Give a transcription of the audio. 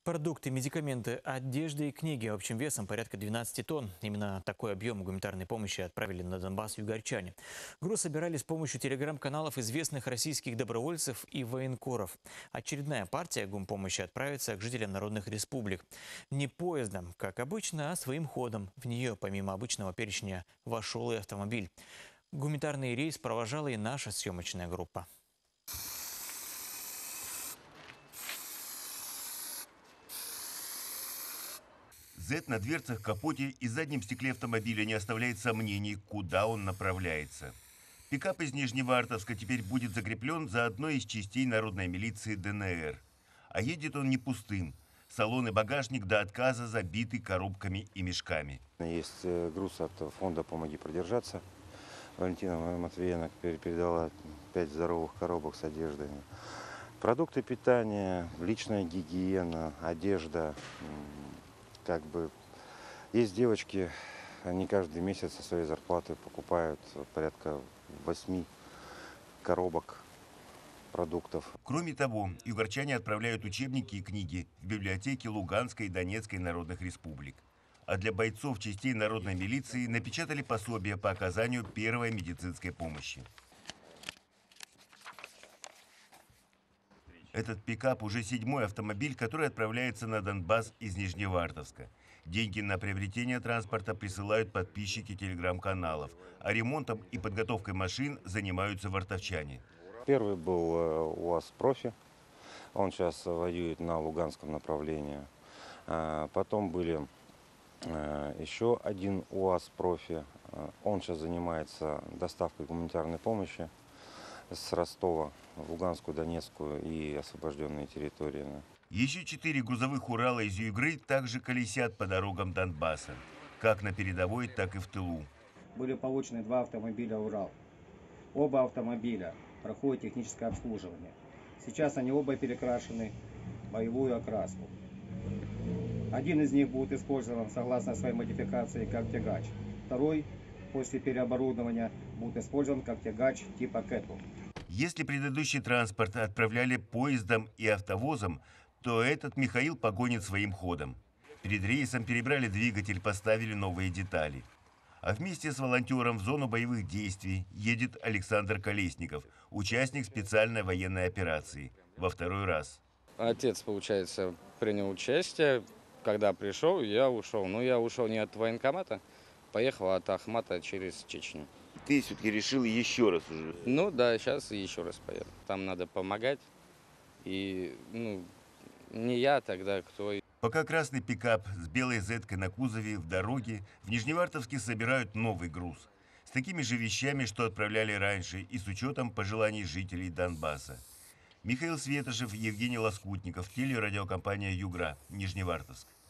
Продукты, медикаменты, одежда и книги общим весом порядка 12 тонн. Именно такой объем гуманитарной помощи отправили на Донбасс югорчане. Груз собирали с помощью телеграм-каналов известных российских добровольцев и военкоров. Очередная партия гумпомощи отправится к жителям народных республик. Не поездом, как обычно, а своим ходом. В нее, помимо обычного перечня, вошел и автомобиль. Гуманитарный рейс провожала и наша съемочная группа. Z на дверцах, капоте и заднем стекле автомобиля не оставляет сомнений, куда он направляется. Пикап из Нижневартовска теперь будет закреплен за одной из частей народной милиции ДНР. А едет он не пустым. Салон и багажник до отказа забиты коробками и мешками. Есть груз от фонда «Помоги продержаться». Валентина Матвеевна передала 5 здоровых коробок с одеждой. Продукты питания, личная гигиена, одежда. Есть девочки, они каждый месяц со своей зарплаты покупают порядка 8 коробок продуктов. Кроме того, югорчане отправляют учебники и книги в библиотеки Луганской и Донецкой народных республик. А для бойцов частей народной милиции напечатали пособия по оказанию первой медицинской помощи. Этот пикап уже 7-й автомобиль, который отправляется на Донбасс из Нижневартовска. Деньги на приобретение транспорта присылают подписчики телеграм-каналов, а ремонтом и подготовкой машин занимаются вартовчане. Первый был УАЗ «Профи». Он сейчас воюет на Луганском направлении. Потом были еще один УАЗ «Профи». Он сейчас занимается доставкой гуманитарной помощи с Ростова в Луганскую, Донецкую и освобожденные территории. Еще 4 грузовых «Урала» из Югры также колесят по дорогам Донбасса, как на передовой, так и в тылу. Были получены 2 автомобиля «Урал». Оба автомобиля проходят техническое обслуживание. Сейчас они оба перекрашены в боевую окраску. Один из них будет использован согласно своей модификации как тягач. Второй, после переоборудования, будет использован как тягач типа «Кэтл». Если предыдущий транспорт отправляли поездом и автовозом, то этот Михаил погонит своим ходом. Перед рейсом перебрали двигатель, поставили новые детали. А вместе с волонтером в зону боевых действий едет Александр Колесников, участник специальной военной операции, во 2-й раз. Отец, получается, принял участие. Когда пришел, я ушел. Но я ушел не от военкомата, поехал от Ахмата через Чечню. Ты все-таки решил еще раз уже? Ну да, сейчас еще раз поеду. Там надо помогать. И, не я тогда, кто. Пока красный пикап с белой зеткой на кузове в дороге, в Нижневартовске собирают новый груз. С такими же вещами, что отправляли раньше, и с учетом пожеланий жителей Донбасса. Михаил Светошев, Евгений Лоскутников, телерадиокомпания «Югра», Нижневартовск.